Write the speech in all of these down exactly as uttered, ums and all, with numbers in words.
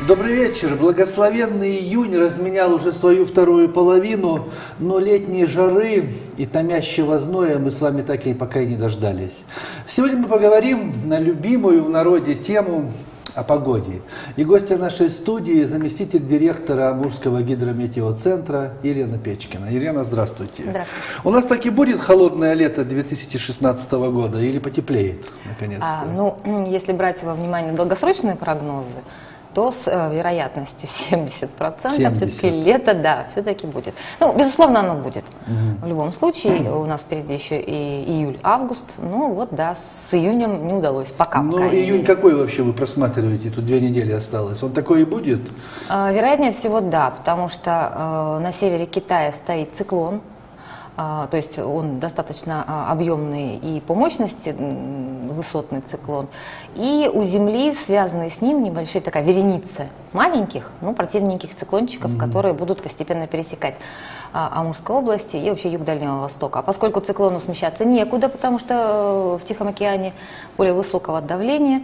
Добрый вечер. Благословенный июнь разменял уже свою вторую половину, но летней жары и томящего зноя мы с вами так и пока и не дождались. Сегодня мы поговорим на любимую в народе тему о погоде. И гостья нашей студии — заместитель директора Амурского гидрометеоцентра Елена Печкина. Елена, здравствуйте. Здравствуйте. У нас так и будет холодное лето две тысячи шестнадцатого года или потеплеет, наконец-то? А, ну, если брать во внимание долгосрочные прогнозы, то с э, вероятностью семьдесят процентов все-таки лето, да, все-таки будет. Ну, безусловно, оно будет. Угу. В любом случае, у нас впереди еще и июль-август. Ну, вот, да, с июнем не удалось пока. Ну, пока июнь какой вообще вы просматриваете? Тут две недели осталось. Он такой и будет? Э, вероятнее всего, да, потому что э, на севере Китая стоит циклон. То есть он достаточно объемный и по мощности высотный циклон. И у Земли связаны с ним небольшие такая вереница маленьких, ну, противненьких циклончиков, mm-hmm. которые будут постепенно пересекать Амурскую область и вообще юг Дальнего Востока. А поскольку циклону смещаться некуда, потому что в Тихом океане более высокого давления,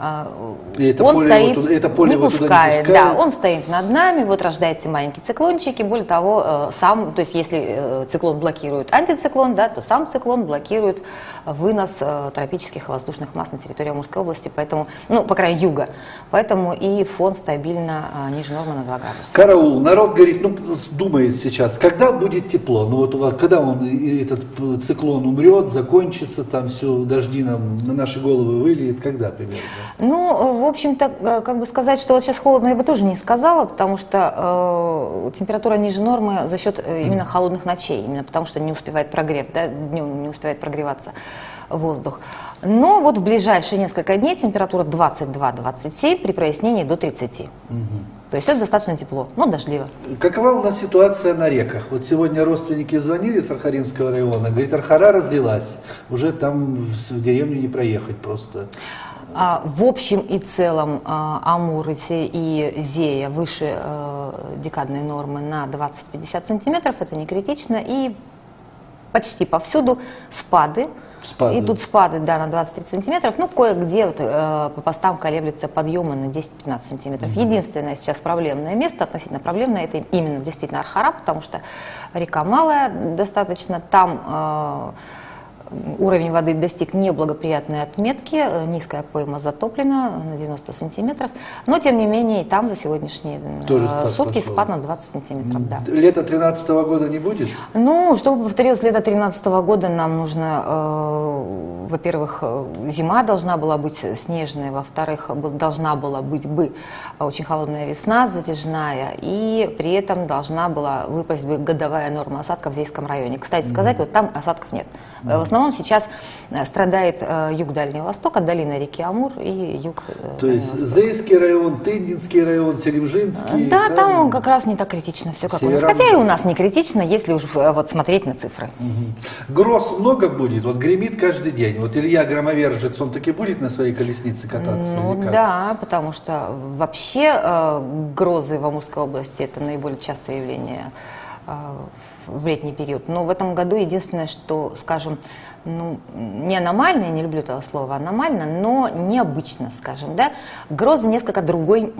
И это он поле стоит, вот, это поле не вот пускает, не да, он стоит над нами, вот рождается маленький циклончик, и более того, сам, то есть если циклон блокирует антициклон, да, то сам циклон блокирует вынос тропических воздушных масс на территорию Амурской области, поэтому, ну, по краю юга, поэтому и фон стабильно ниже нормы на два градуса. Караул, народ говорит, ну, думает сейчас, когда будет тепло, ну вот у вас, когда он, этот циклон умрет, закончится, там все, дожди нам на наши головы выльет, когда примерно? Ну, в общем-то, как бы сказать, что вот сейчас холодно, я бы тоже не сказала, потому что э, температура ниже нормы за счет именно холодных ночей, именно потому что не успевает прогрев, да, днем не успевает прогреваться воздух. Но вот в ближайшие несколько дней температура двадцать два — двадцать семь, при прояснении до тридцати. Угу. То есть это достаточно тепло, но дождливо. Какова у нас ситуация на реках? Вот сегодня родственники звонили с Архаринского района, говорит, Архара разлилась, уже там в деревню не проехать просто. А, в общем и целом а, Амур и Зея выше а, декадной нормы на двадцать-пятьдесят сантиметров, это не критично, и почти повсюду спады. Спады. Идут спады, да, на двадцать-тридцать сантиметров, ну, кое-где вот, э, по постам колеблются подъемы на десять-пятнадцать сантиметров. Mm-hmm. Единственное сейчас проблемное место, относительно проблемное, это именно действительно Архара, потому что река малая достаточно, там э, уровень воды достиг неблагоприятной отметки, низкая пойма затоплена на девяносто сантиметров, но тем не менее там за сегодняшние Тоже сутки спад, спад на двадцать сантиметров. Да. Лето тринадцатого года не будет? Ну, чтобы повторилось лето тринадцатого года, нам нужно, э, во-первых, зима должна была быть снежная, во-вторых, должна была быть бы очень холодная весна, затяжная, и при этом должна была выпасть бы годовая норма осадков в Зейском районе. Кстати сказать, mm-hmm. вот там осадков нет. Mm-hmm. В основном сейчас страдает э, юг Дальнего Востока, долина реки Амур и юг э, То есть Зейский район, Тындинский район, Селимжинский? Да, там, там как раз не так критично все, как Северам... у нас. Хотя и у нас не критично, если уж вот смотреть на цифры. Угу. Гроз много будет? Вот гремит каждый день. Вот Илья Громовержец, он таки будет на своей колеснице кататься? Ну да, потому что вообще э, грозы в Амурской области — это наиболее частое явление э, в летний период. Но в этом году единственное, что, скажем, ну, не аномально, я не люблю этого слова, аномально, но необычно, скажем, да, грозы несколько другой,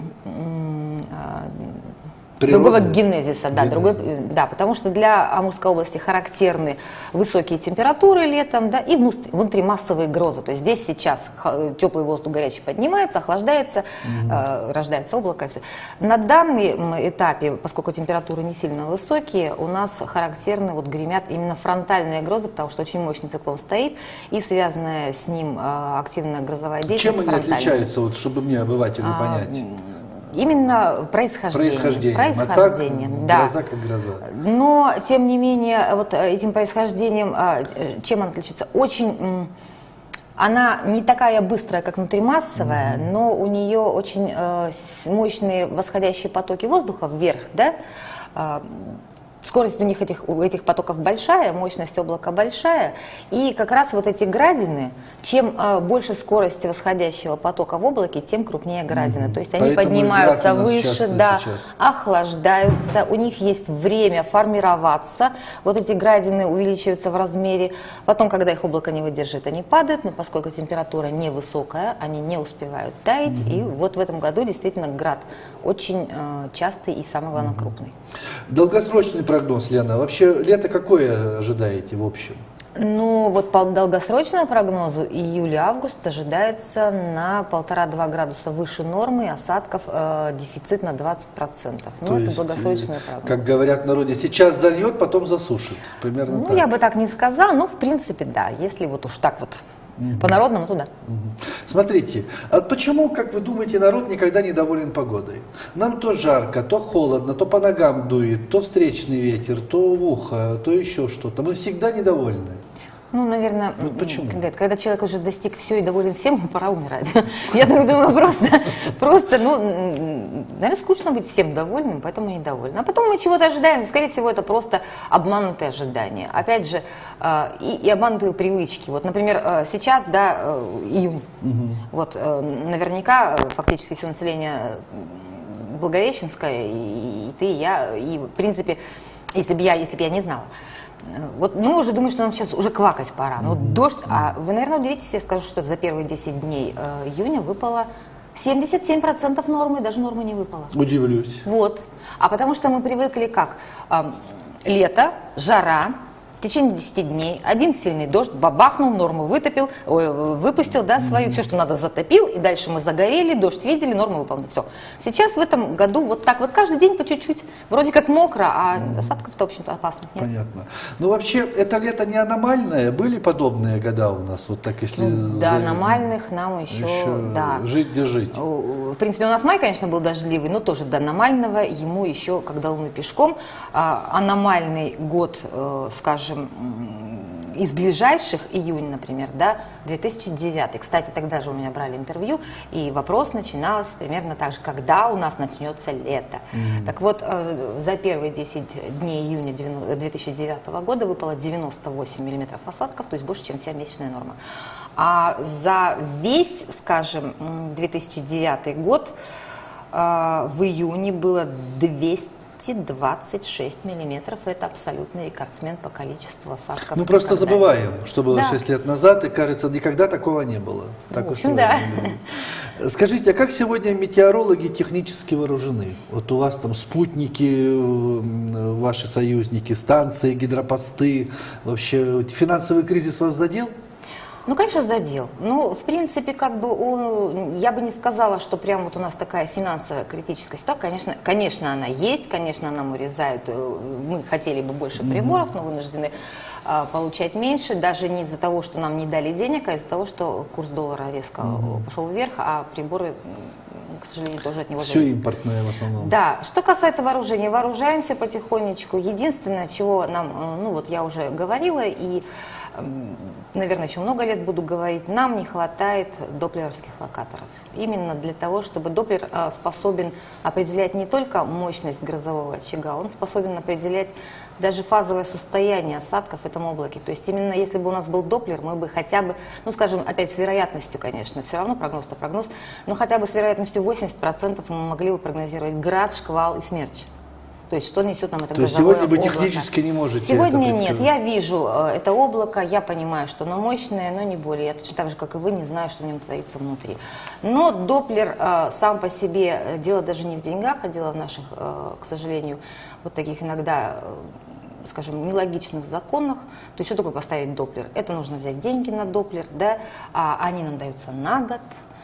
Природа. другого генезиса, да, другой, да, потому что для Амурской области характерны высокие температуры летом, да, и внутримассовые грозы. То есть здесь сейчас теплый воздух горячий поднимается, охлаждается, угу. э, рождается облако и все. На данном этапе, поскольку температуры не сильно высокие, у нас характерны, вот гремят именно фронтальные грозы, потому что очень мощный циклон стоит, и связанная с ним э, активная грозовая деятельность. Чем они отличаются, вот, чтобы мне, обывателю, а, понять? Именно происхождение. Происхождение. Происхождение, а так, да. Гроза как гроза. Но, тем не менее, вот этим происхождением, чем она отличается? Очень, она не такая быстрая, как внутримассовая, mm-hmm. но у нее очень мощные восходящие потоки воздуха вверх, да, Скорость у них этих, у этих потоков большая, мощность облака большая, и как раз вот эти градины, чем э, больше скорости восходящего потока в облаке, тем крупнее градины. Mm-hmm. То есть они Поэтому поднимаются выше, да, охлаждаются, у них есть время формироваться, вот эти градины увеличиваются в размере, потом, когда их облако не выдержит, они падают, но поскольку температура невысокая, они не успевают таять, mm-hmm. и вот в этом году действительно град очень э, частый и, самое главное, mm-hmm. крупный. Долгосрочный прогноз, Лена. Вообще лето какое ожидаете в общем? Ну, вот по долгосрочному прогнозу июль-август ожидается на полтора-два градуса выше нормы, осадков, э, дефицит на двадцать процентов. Ну, То это есть, долгосрочный прогноз. Как говорят в народе, сейчас зальет, потом засушит. Примерно ну, так. я бы так не сказала, но в принципе, да, если вот уж так вот. По-народному туда. Смотрите, а почему, как вы думаете, народ никогда не доволен погодой? Нам то жарко, то холодно, то по ногам дует, то встречный ветер, то в ухо, то еще что-то. Мы всегда недовольны. Ну, наверное, вот почему? Говорят, когда человек уже достиг все и доволен всем, ему пора умирать. Я думаю, просто, просто, ну, наверное, скучно быть всем довольным, поэтому недовольны. А потом мы чего-то ожидаем, скорее всего, это просто обманутые ожидания. Опять же, и, и обманутые привычки. Вот, например, сейчас, да, июнь. Угу. Вот, наверняка, фактически все население Благовещенское, и, и ты, и я, и, в принципе, если бы я, если бы я не знала. Вот мы уже думаем, что нам сейчас уже квакать пора. Но вот дождь, а вы, наверное, удивитесь, я скажу, что за первые десять дней э, июня выпало семьдесят семь процентов нормы, даже нормы не выпало. Удивлюсь. Вот. А потому что мы привыкли как? Э, лето, жара, в течение десяти дней один сильный дождь, бабахнул, норму вытопил, ой, выпустил, да, свою, mm-hmm. все, что надо, затопил, и дальше мы загорели, дождь видели, норму выполнили, все. Сейчас в этом году вот так вот каждый день по чуть-чуть, вроде как мокро, а mm-hmm. осадков-то, в общем-то, опасных нет. Понятно. Ну, вообще, это лето не аномальное, были подобные года у нас, вот так, если... Ну, до за... аномальных нам еще, еще да. Жить, где жить. В принципе, у нас май, конечно, был дождливый, но тоже до аномального, ему еще, когда Луны пешком, аномальный год, скажем, из ближайших, июнь, например, да, две тысячи девятый. Кстати, тогда же у меня брали интервью, и вопрос начинался примерно так же, когда у нас начнется лето. Mm-hmm. Так вот, за первые десять дней июня две тысячи девятого года выпало девяносто восемь миллиметров осадков, то есть больше, чем вся месячная норма. А за весь, скажем, две тысячи девятый год в июне было двести двадцать шесть миллиметров. Это абсолютный рекордсмен по количеству осадков. Мы просто забываем, что было да. шесть лет назад, и, кажется, никогда такого не было. Так в общем, да. Скажите, а как сегодня метеорологи технически вооружены? Вот у вас там спутники, ваши союзники, станции, гидропосты. Вообще финансовый кризис вас задел? Ну, конечно, задел. Ну, в принципе, как бы, у, я бы не сказала, что прям вот у нас такая финансовая критическая ситуация. Конечно, конечно, она есть, конечно, нам урезают. Мы хотели бы больше приборов, но вынуждены а, получать меньше. Даже не из-за того, что нам не дали денег, а из-за того, что курс доллара резко mm-hmm. пошел вверх, а приборы, к сожалению, тоже от него Все зависит. Импортное в основном. Да. Что касается вооружения, вооружаемся потихонечку. Единственное, чего нам, ну вот я уже говорила, и, наверное, еще много лет буду говорить, нам не хватает доплеровских локаторов. Именно для того, чтобы доплер способен определять не только мощность грозового очага, он способен определять даже фазовое состояние осадков в этом облаке. То есть именно если бы у нас был доплер, мы бы хотя бы, ну скажем, опять с вероятностью, конечно, все равно прогноз-то прогноз, но хотя бы с вероятностью восемьдесят процентов мы могли бы прогнозировать град, шквал и смерч. То есть что несет нам это То есть грозовое сегодня вы облако. технически не можете Сегодня это нет. Я вижу э, это облако, я понимаю, что оно мощное, но не более. Я точно так же, как и вы, не знаю, что в нем творится внутри. Но доплер э, сам по себе, э, дело даже не в деньгах, а дело в наших, э, к сожалению, вот таких иногда... Э, скажем, нелогичных законах. То есть что такое поставить доплер? Это нужно взять деньги на доплер, да, а они нам даются на год.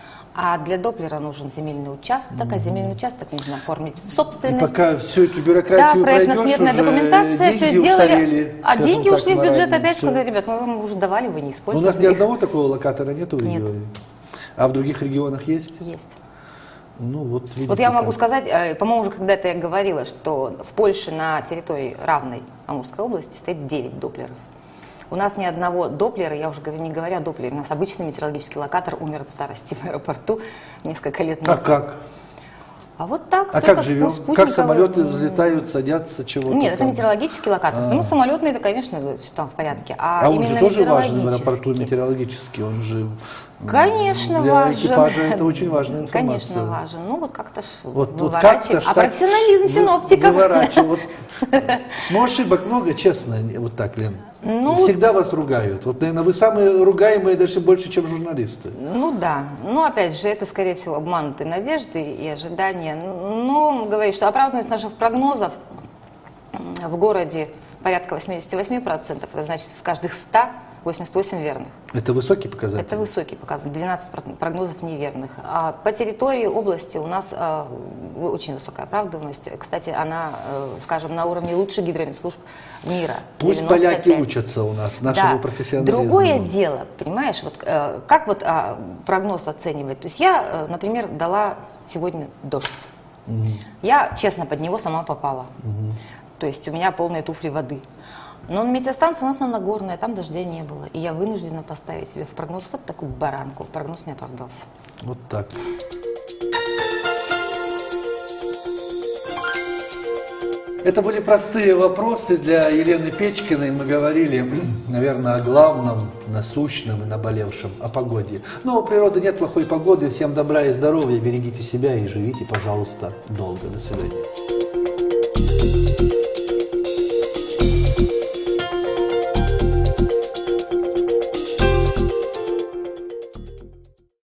А для доплера нужен земельный участок, mm-hmm. а земельный участок нужно оформить в собственность. И пока всю эту бюрократию да, проектно-сметная документация, все сделали, устарели, а деньги так, ушли в бюджет, опять все. сказали, ребят, мы вам уже давали, вы не используете. У нас ни одного такого локатора нету в Нет. регионе? А в других регионах есть? Есть. Ну, вот, видите, вот я могу как. сказать, по-моему, уже когда-то я говорила, что в Польше на территории равной Амурской области стоит девять доплеров. У нас ни одного доплера, я уже говорю, не говоря о доплере, у нас обычный метеорологический локатор умер от старости в аэропорту несколько лет назад. А как? А вот так. А как живем? Как самолеты взлетают, садятся, чего-то? Нет, это там? метеорологический локатор. А. Ну, самолетный, это, конечно, все там в порядке. А, а он же тоже важный в аэропорту метеорологический, он же... Конечно, для важен. Для экипажа это очень важная информация. Конечно, важен. Ну, вот как-то ж вот, выворачиваем. Вот а профессионализм синоптиков. Выворачиваем. Ну, ошибок много, честно, вот так, Лен. Ну, всегда вас ругают. Вот, наверное, вы самые ругаемые даже больше, чем журналисты. Ну да. Ну, опять же, это, скорее всего, обманутые надежды и ожидания. Но говорит, что оправданность наших прогнозов в городе порядка восемьдесят восемь процентов. Это значит, из каждых ста восемьдесят восемь верных. Это высокий показатель? Это высокий показатель, двенадцать прогнозов неверных. А по территории области у нас а, очень высокая оправдываемость. Кстати, она, скажем, на уровне лучших гидрометслужб мира. Пусть девяносто пять. Поляки учатся у нас, нашего да. профессионализма. Другое дело, понимаешь, вот как вот а, прогноз оценивать? То есть я, например, дала сегодня дождь. Угу. Я, честно, под него сама попала. Угу. То есть у меня полные туфли воды. Но метеостанция у нас на Нагорная, там дождя не было. И я вынуждена поставить себе в прогноз вот такую баранку. Прогноз не оправдался. Вот так. Это были простые вопросы для Елены Печкиной. Мы говорили, наверное, о главном, насущном и наболевшем, о погоде. Но у природы нет плохой погоды. Всем добра и здоровья. Берегите себя и живите, пожалуйста, долго. До свидания.